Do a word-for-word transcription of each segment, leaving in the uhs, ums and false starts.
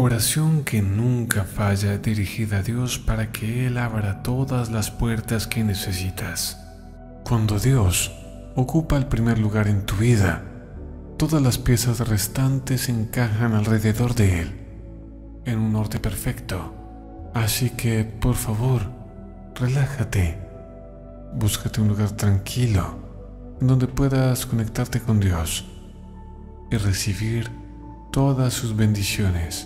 Oración que nunca falla, dirigida a Dios para que Él abra todas las puertas que necesitas. Cuando Dios ocupa el primer lugar en tu vida, todas las piezas restantes encajan alrededor de Él, en un orden perfecto. Así que, por favor, relájate. Búscate un lugar tranquilo, en donde puedas conectarte con Dios y recibir todas sus bendiciones.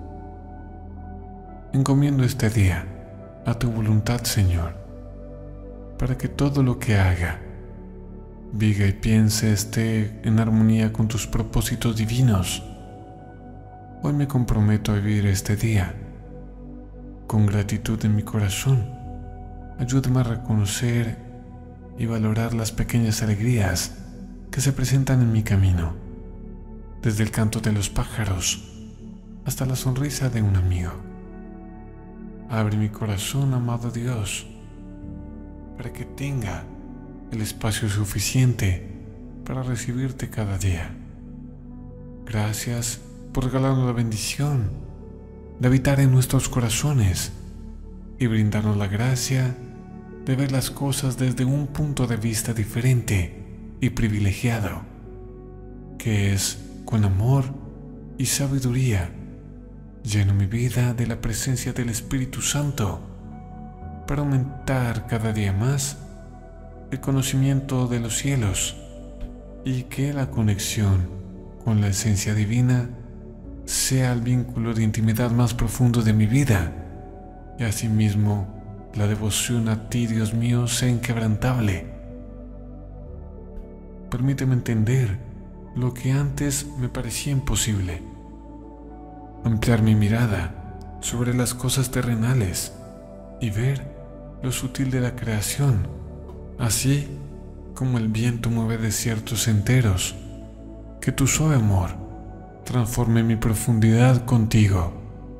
Encomiendo este día a tu voluntad, Señor, para que todo lo que haga, diga y piense esté en armonía con tus propósitos divinos. Hoy me comprometo a vivir este día con gratitud en mi corazón. Ayúdame a reconocer y valorar las pequeñas alegrías que se presentan en mi camino, desde el canto de los pájaros hasta la sonrisa de un amigo. Abre mi corazón, amado Dios, para que tenga el espacio suficiente para recibirte cada día. Gracias por regalarnos la bendición de habitar en nuestros corazones y brindarnos la gracia de ver las cosas desde un punto de vista diferente y privilegiado, que es con amor y sabiduría. Lleno mi vida de la presencia del Espíritu Santo para aumentar cada día más el conocimiento de los cielos y que la conexión con la esencia divina sea el vínculo de intimidad más profundo de mi vida, y asimismo la devoción a ti, Dios mío, sea inquebrantable. Permíteme entender lo que antes me parecía imposible, ampliar mi mirada sobre las cosas terrenales y ver lo sutil de la creación, así como el viento mueve desiertos enteros. Que tu suave amor transforme mi profundidad contigo.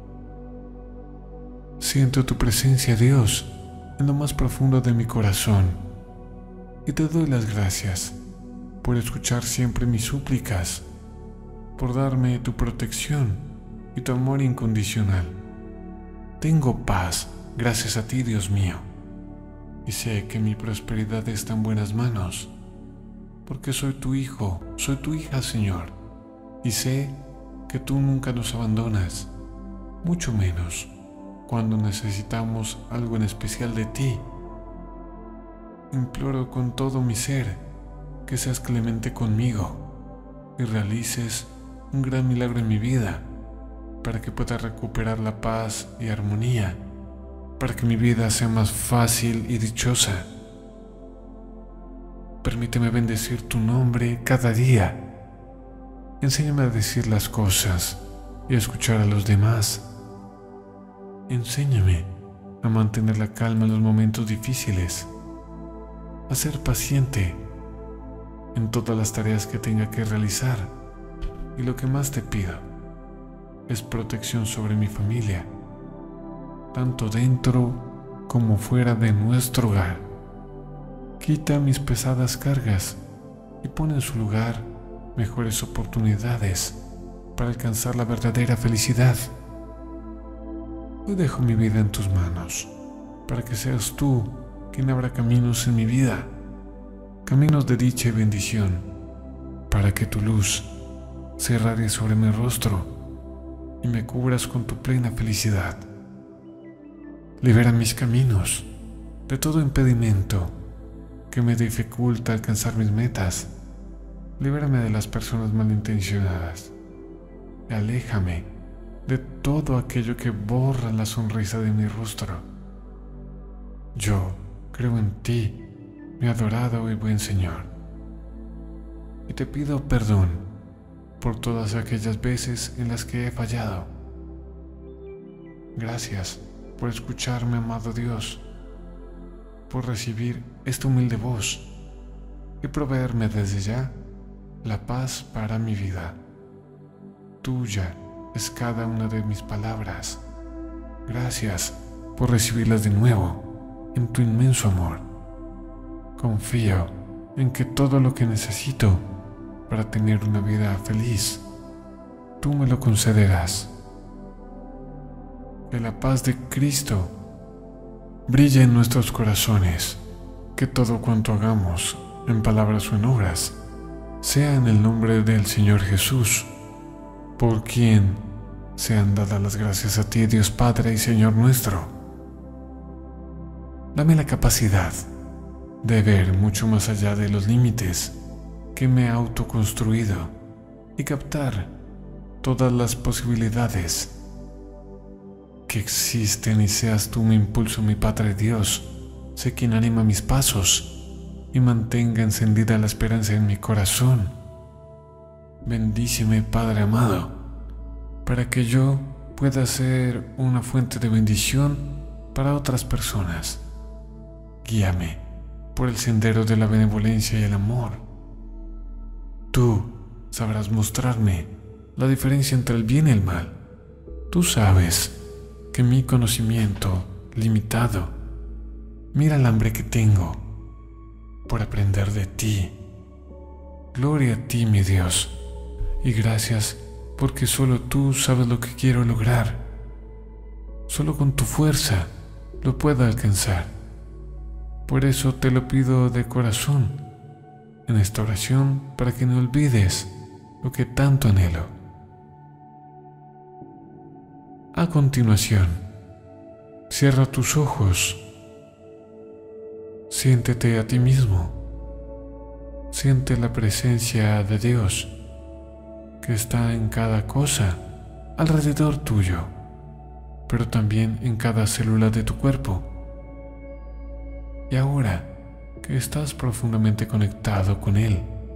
Siento tu presencia, Dios, en lo más profundo de mi corazón, y te doy las gracias por escuchar siempre mis súplicas, por darme tu protección y tu amor incondicional. Tengo paz gracias a ti, Dios mío, y sé que mi prosperidad está en buenas manos, porque soy tu hijo, soy tu hija, Señor, y sé que tú nunca nos abandonas, mucho menos cuando necesitamos algo en especial de ti. Imploro con todo mi ser que seas clemente conmigo y realices un gran milagro en mi vida, para que pueda recuperar la paz y armonía, para que mi vida sea más fácil y dichosa. Permíteme bendecir tu nombre cada día. Enséñame a decir las cosas y a escuchar a los demás. Enséñame a mantener la calma en los momentos difíciles, a ser paciente en todas las tareas que tenga que realizar, y lo que más te pido es protección sobre mi familia, tanto dentro como fuera de nuestro hogar. Quita mis pesadas cargas y pon en su lugar mejores oportunidades para alcanzar la verdadera felicidad. Hoy dejo mi vida en tus manos, para que seas tú quien abra caminos en mi vida, caminos de dicha y bendición, para que tu luz se irradie sobre mi rostro y me cubras con tu plena felicidad. Libera mis caminos de todo impedimento que me dificulta alcanzar mis metas. Libérame de las personas malintencionadas y aléjame de todo aquello que borra la sonrisa de mi rostro. Yo creo en ti, mi adorado y buen Señor, y te pido perdón por todas aquellas veces en las que he fallado. Gracias por escucharme, amado Dios, por recibir esta humilde voz y proveerme desde ya la paz para mi vida. Tuya es cada una de mis palabras. Gracias por recibirlas de nuevo en tu inmenso amor. Confío en que todo lo que necesito para tener una vida feliz, tú me lo concederás. que la paz de Cristo brille en nuestros corazones, que todo cuanto hagamos, en palabras o en obras, sea en el nombre del Señor Jesús, por quien sean dadas las gracias a ti, Dios Padre y Señor nuestro. Dame la capacidad de ver mucho más allá de los límites que me he autoconstruido y captar todas las posibilidades que existen, y seas tú mi impulso, mi Padre Dios. Sé quien anima mis pasos y mantenga encendida la esperanza en mi corazón. Bendíceme, Padre amado, para que yo pueda ser una fuente de bendición para otras personas. Guíame por el sendero de la benevolencia y el amor. Tú sabrás mostrarme la diferencia entre el bien y el mal. Tú sabes que mi conocimiento limitado mira el hambre que tengo por aprender de ti. Gloria a ti, mi Dios, y gracias porque solo tú sabes lo que quiero lograr. Solo con tu fuerza lo puedo alcanzar. Por eso te lo pido de corazón en esta oración, para que no olvides lo que tanto anhelo. A continuación, cierra tus ojos. Siéntete a ti mismo. Siente la presencia de Dios que está en cada cosa alrededor tuyo, pero también en cada célula de tu cuerpo. Y ahora que estás profundamente conectado con Él,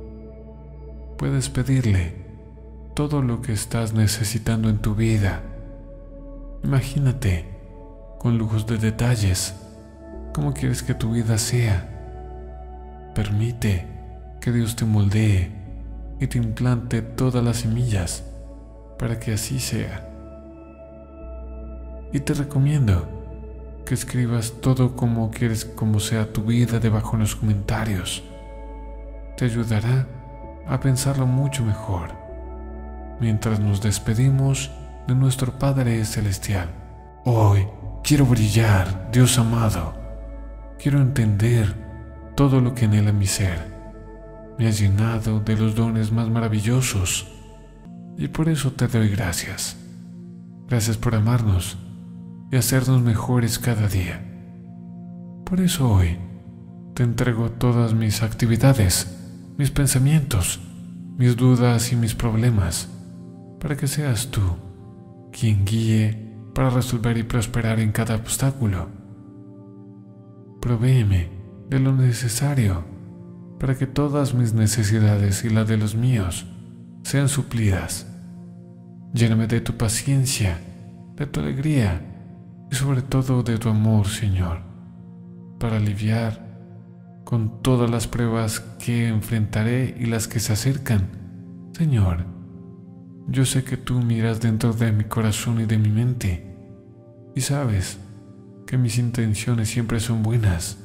puedes pedirle todo lo que estás necesitando en tu vida. Imagínate con lujos de detalles cómo quieres que tu vida sea. Permite que Dios te moldee y te implante todas las semillas para que así sea. Y te recomiendo que escribas todo como quieres como sea tu vida debajo en los comentarios. Te ayudará a pensarlo mucho mejor mientras nos despedimos de nuestro Padre Celestial. Hoy quiero brillar, Dios amado. Quiero entender todo lo que anhela mi ser. Me has llenado de los dones más maravillosos y por eso te doy gracias. Gracias por amarnos y hacernos mejores cada día. Por eso hoy te entrego todas mis actividades, mis pensamientos, mis dudas y mis problemas, para que seas tú quien guíe para resolver y prosperar en cada obstáculo. Provéeme de lo necesario para que todas mis necesidades y las de los míos sean suplidas. Lléname de tu paciencia, de tu alegría y sobre todo de tu amor, Señor, para aliviar con todas las pruebas que enfrentaré y las que se acercan. Señor, yo sé que tú miras dentro de mi corazón y de mi mente y sabes que mis intenciones siempre son buenas.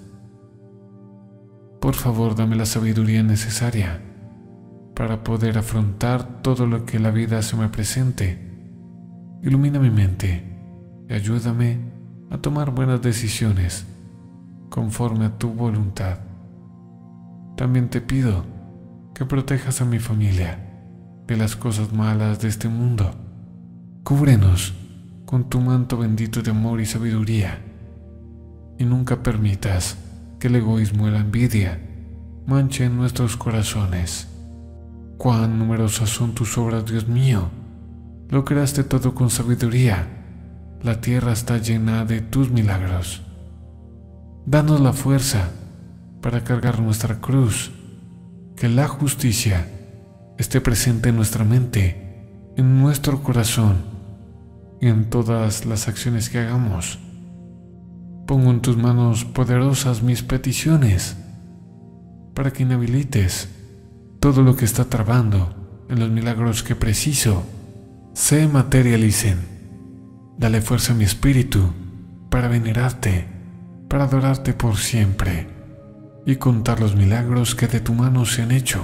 Por favor, dame la sabiduría necesaria para poder afrontar todo lo que la vida se me presente. Ilumina mi mente y ayúdame a tomar buenas decisiones conforme a tu voluntad. También te pido que protejas a mi familia de las cosas malas de este mundo. Cúbrenos con tu manto bendito de amor y sabiduría, y nunca permitas que el egoísmo y la envidia manchen nuestros corazones. Cuán numerosas son tus obras, Dios mío. Lo creaste todo con sabiduría. La tierra está llena de tus milagros. Danos la fuerza para cargar nuestra cruz, que la justicia esté presente en nuestra mente, en nuestro corazón y en todas las acciones que hagamos. Pongo en tus manos poderosas mis peticiones para que inhabilites todo lo que está trabando en los milagros que preciso se materialicen. Dale fuerza a mi espíritu para venerarte, para adorarte por siempre y contar los milagros que de tu mano se han hecho.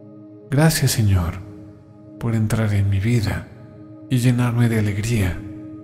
Gracias, Señor, por entrar en mi vida y llenarme de alegría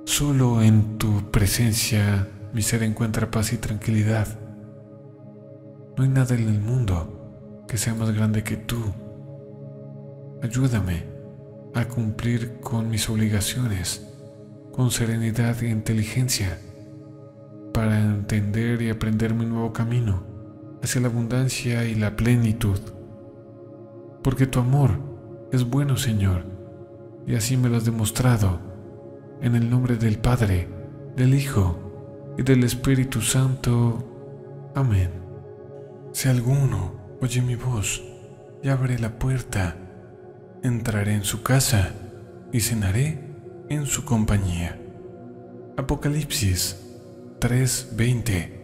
Solo en tu presencia mi ser encuentra paz y tranquilidad. No hay nada en el mundo que sea más grande que tú. Ayúdame a cumplir con mis obligaciones, con serenidad e inteligencia, para entender y aprender mi nuevo camino hacia la abundancia y la plenitud. Porque tu amor es bueno, Señor, y así me lo has demostrado, en el nombre del Padre, del Hijo y del Espíritu Santo. Amén. Si alguno oye mi voz y abre la puerta, entraré en su casa y cenaré en su compañía. Apocalipsis tres veinte.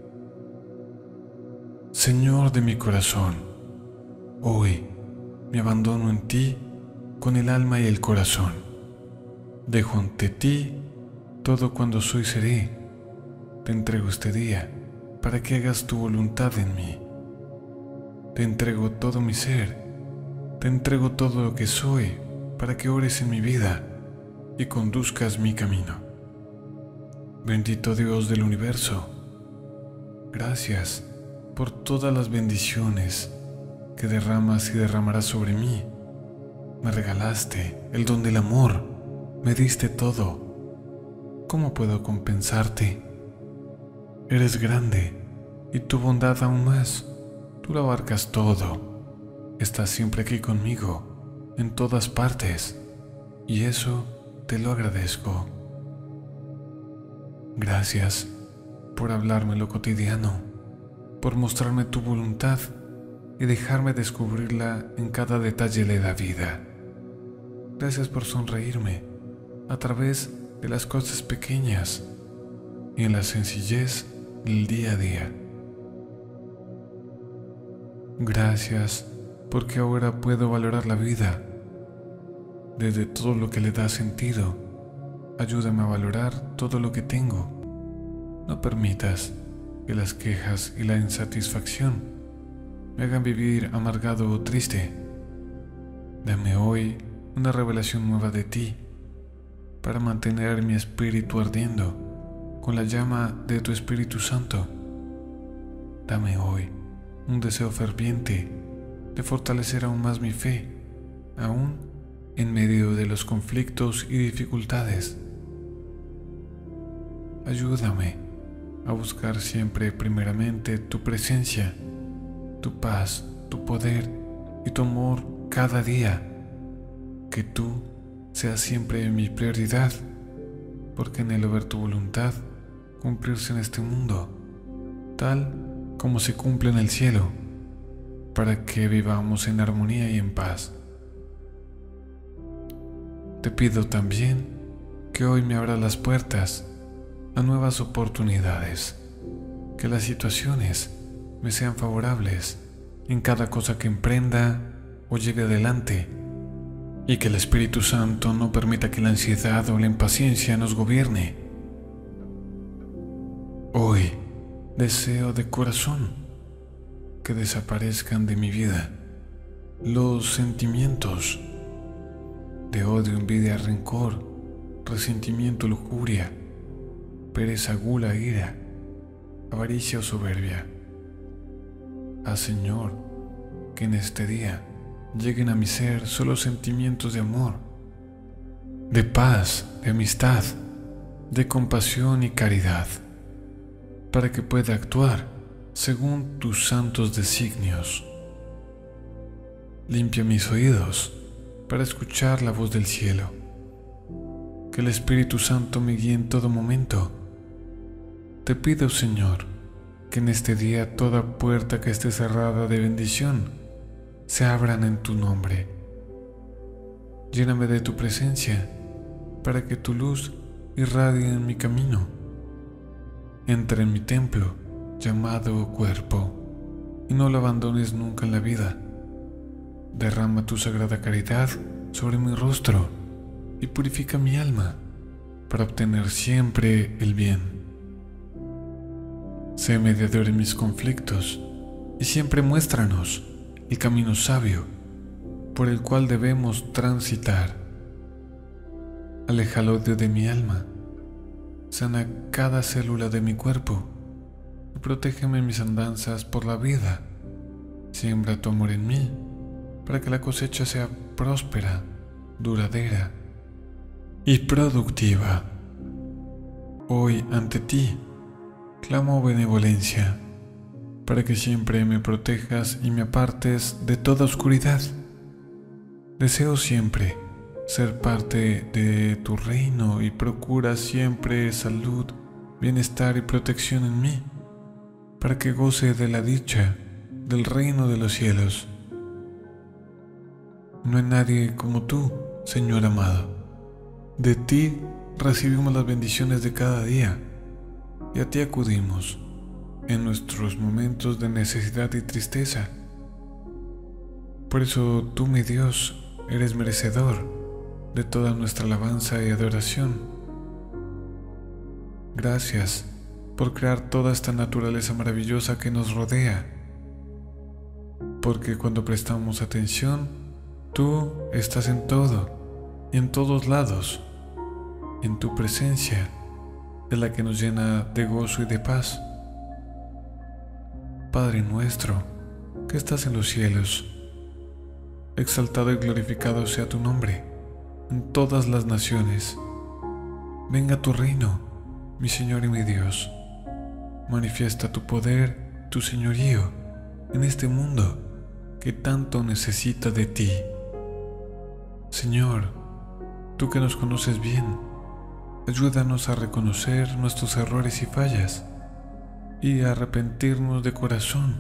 Señor de mi corazón, hoy me abandono en ti con el alma y el corazón. Dejo ante ti todo cuando soy seré. Te entrego este día para que hagas tu voluntad en mí. Te entrego todo mi ser. Te entrego todo lo que soy para que ores en mi vida y conduzcas mi camino. Bendito Dios del universo, gracias por todas las bendiciones que derramas y derramarás sobre mí. Me regalaste el don del amor, me diste todo. ¿Cómo puedo compensarte? Eres grande y tu bondad aún más. Tú lo abarcas todo. Estás siempre aquí conmigo, en todas partes, y eso te lo agradezco. Gracias por hablarme lo cotidiano, por mostrarme tu voluntad y dejarme descubrirla en cada detalle de la vida. Gracias por sonreírme a través de las cosas pequeñas y en la sencillez del día a día. Gracias porque ahora puedo valorar la vida desde todo lo que le da sentido. Ayúdame a valorar todo lo que tengo. No permitas que las quejas y la insatisfacción me hagan vivir amargado o triste. Dame hoy una revelación nueva de ti para mantener mi espíritu ardiendo con la llama de tu Espíritu Santo. Dame hoy un deseo ferviente de fortalecer aún más mi fe, aún en medio de los conflictos y dificultades. Ayúdame a buscar siempre primeramente tu presencia, tu paz, tu poder y tu amor cada día. Que tú seas siempre mi prioridad, porque anhelo ver tu voluntad cumplirse en este mundo, tal como se cumple en el cielo, para que vivamos en armonía y en paz. Te pido también que hoy me abras las puertas a nuevas oportunidades, que las situaciones me sean favorables en cada cosa que emprenda o lleve adelante, y que el Espíritu Santo no permita que la ansiedad o la impaciencia nos gobierne. Hoy deseo de corazón que desaparezcan de mi vida los sentimientos de odio, envidia, rencor, resentimiento, lujuria, pereza, gula, ira, avaricia o soberbia. Haz, Señor, que en este día lleguen a mi ser solo sentimientos de amor, de paz, de amistad, de compasión y caridad, para que pueda actuar según tus santos designios. Limpia mis oídos para escuchar la voz del cielo. Que el Espíritu Santo me guíe en todo momento. Te pido, Señor, que en este día toda puerta que esté cerrada de bendición se abran en tu nombre. Lléname de tu presencia para que tu luz irradie en mi camino. Entra en mi templo llamado cuerpo y no lo abandones nunca en la vida. Derrama tu sagrada caridad sobre mi rostro y purifica mi alma para obtener siempre el bien. Sé mediador en mis conflictos y siempre muéstranos el camino sabio por el cual debemos transitar. Aleja el odio de mi alma sana cada célula de mi cuerpo y protégeme en mis andanzas por la vida. Siembra tu amor en mí para que la cosecha sea próspera, duradera y productiva. Hoy ante ti clamo benevolencia para que siempre me protejas y me apartes de toda oscuridad. Deseo siempre ser parte de tu reino y procura siempre salud, bienestar y protección en mí, para que goce de la dicha del reino de los cielos. No hay nadie como tú, Señor amado. De ti recibimos las bendiciones de cada día y a ti acudimos en nuestros momentos de necesidad y tristeza. Por eso tú, mi Dios, eres merecedor de toda nuestra alabanza y adoración. Gracias por crear toda esta naturaleza maravillosa que nos rodea, porque cuando prestamos atención, tú estás en todo y en todos lados, en tu presencia, de la que nos llena de gozo y de paz. Padre nuestro, que estás en los cielos, exaltado y glorificado sea tu nombre en todas las naciones. Venga tu reino, mi Señor y mi Dios. Manifiesta tu poder, tu señorío, en este mundo que tanto necesita de ti. Señor, tú que nos conoces bien, ayúdanos a reconocer nuestros errores y fallas y a arrepentirnos de corazón.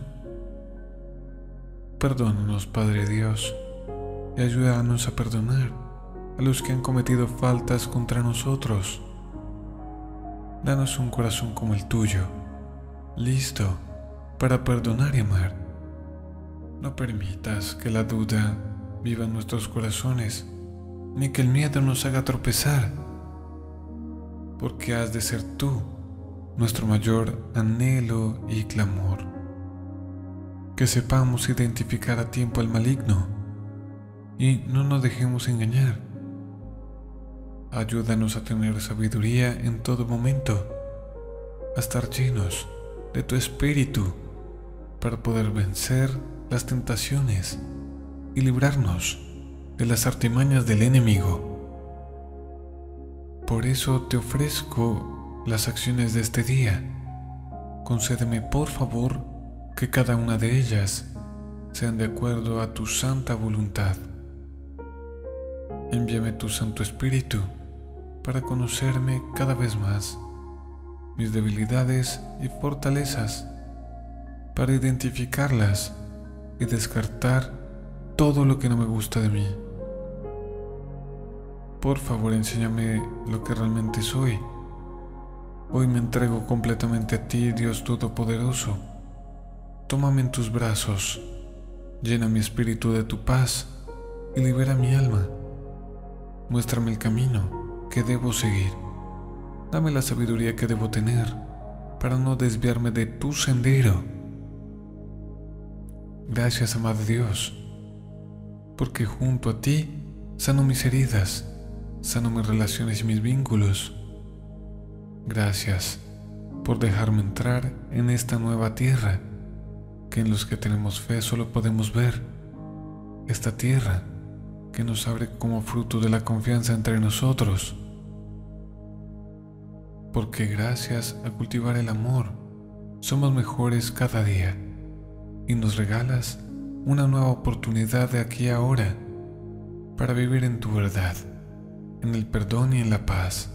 Perdónanos, Padre Dios, y ayúdanos a perdonar a los que han cometido faltas contra nosotros. Danos un corazón como el tuyo, listo para perdonar y amar. No permitas que la duda viva en nuestros corazones, ni que el miedo nos haga tropezar, porque has de ser tú nuestro mayor anhelo y clamor. Que sepamos identificar a tiempo al maligno y no nos dejemos engañar. Ayúdanos a tener sabiduría en todo momento, a estar llenos de tu espíritu para poder vencer las tentaciones y librarnos de las artimañas del enemigo. Por eso te ofrezco las acciones de este día. Concédeme, por favor, que cada una de ellas sean de acuerdo a tu santa voluntad. Envíame tu Santo Espíritu para conocerme cada vez más, mis debilidades y fortalezas, para identificarlas y descartar todo lo que no me gusta de mí. Por favor, enséñame lo que realmente soy. Hoy me entrego completamente a ti, Dios Todopoderoso. Tómame en tus brazos, llena mi espíritu de tu paz y libera mi alma. Muéstrame el camino que debo seguir. Dame la sabiduría que debo tener para no desviarme de tu sendero. Gracias, amado Dios, porque junto a ti sano mis heridas, sano mis relaciones y mis vínculos. Gracias por dejarme entrar en esta nueva tierra, que en los que tenemos fe solo podemos ver. Esta tierra que nos abre como fruto de la confianza entre nosotros. Porque gracias a cultivar el amor, somos mejores cada día y nos regalas una nueva oportunidad de aquí a ahora para vivir en tu verdad, en el perdón y en la paz.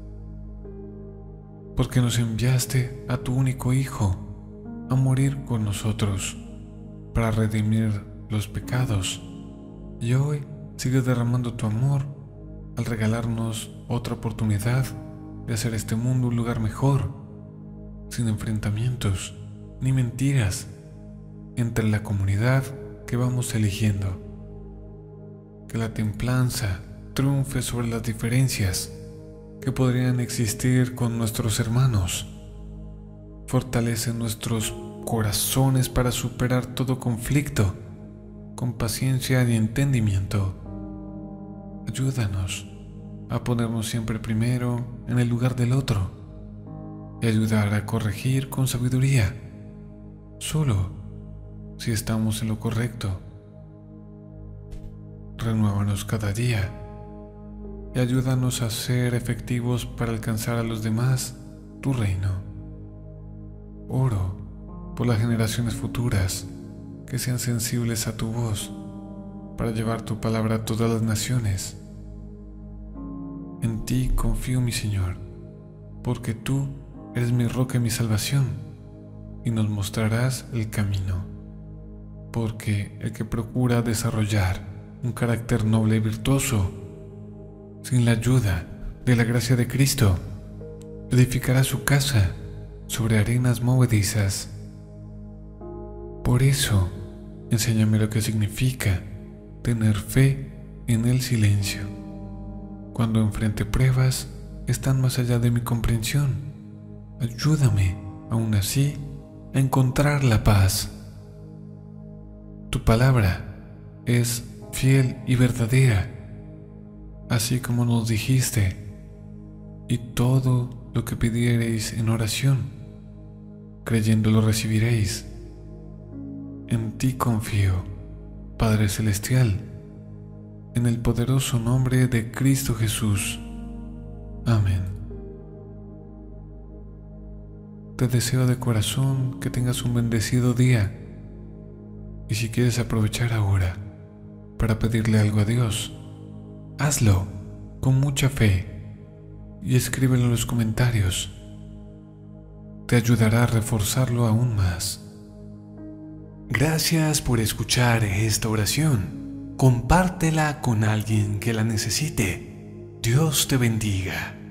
Porque nos enviaste a tu único Hijo a morir con nosotros para redimir los pecados, y hoy sigues derramando tu amor al regalarnos otra oportunidad de hacer este mundo un lugar mejor, sin enfrentamientos ni mentiras entre la comunidad que vamos eligiendo. Que la templanza triunfe sobre las diferencias que podrían existir con nuestros hermanos. Fortalece nuestros corazones para superar todo conflicto con paciencia y entendimiento. Ayúdanos a ponernos siempre primero en el lugar del otro y ayudar a corregir con sabiduría, solo si estamos en lo correcto. Renuévanos cada día y ayúdanos a ser efectivos para alcanzar a los demás tu reino. Oro por las generaciones futuras que sean sensibles a tu voz para llevar tu palabra a todas las naciones. En ti confío, mi Señor, porque tú eres mi roca y mi salvación, y nos mostrarás el camino. Porque el que procura desarrollar un carácter noble y virtuoso, sin la ayuda de la gracia de Cristo, edificará su casa sobre arenas movedizas. Por eso, enséñame lo que significa tener fe en el silencio, cuando enfrente pruebas están más allá de mi comprensión. Ayúdame, aún así, a encontrar la paz. Tu palabra es fiel y verdadera, así como nos dijiste, y todo lo que pidiereis en oración, creyendo lo recibiréis. En ti confío, Padre Celestial, en el poderoso nombre de Cristo Jesús. Amén. Te deseo de corazón que tengas un bendecido día, y si quieres aprovechar ahora para pedirle algo a Dios, hazlo con mucha fe y escríbelo en los comentarios. Te ayudará a reforzarlo aún más. Gracias por escuchar esta oración. Compártela con alguien que la necesite. Dios te bendiga.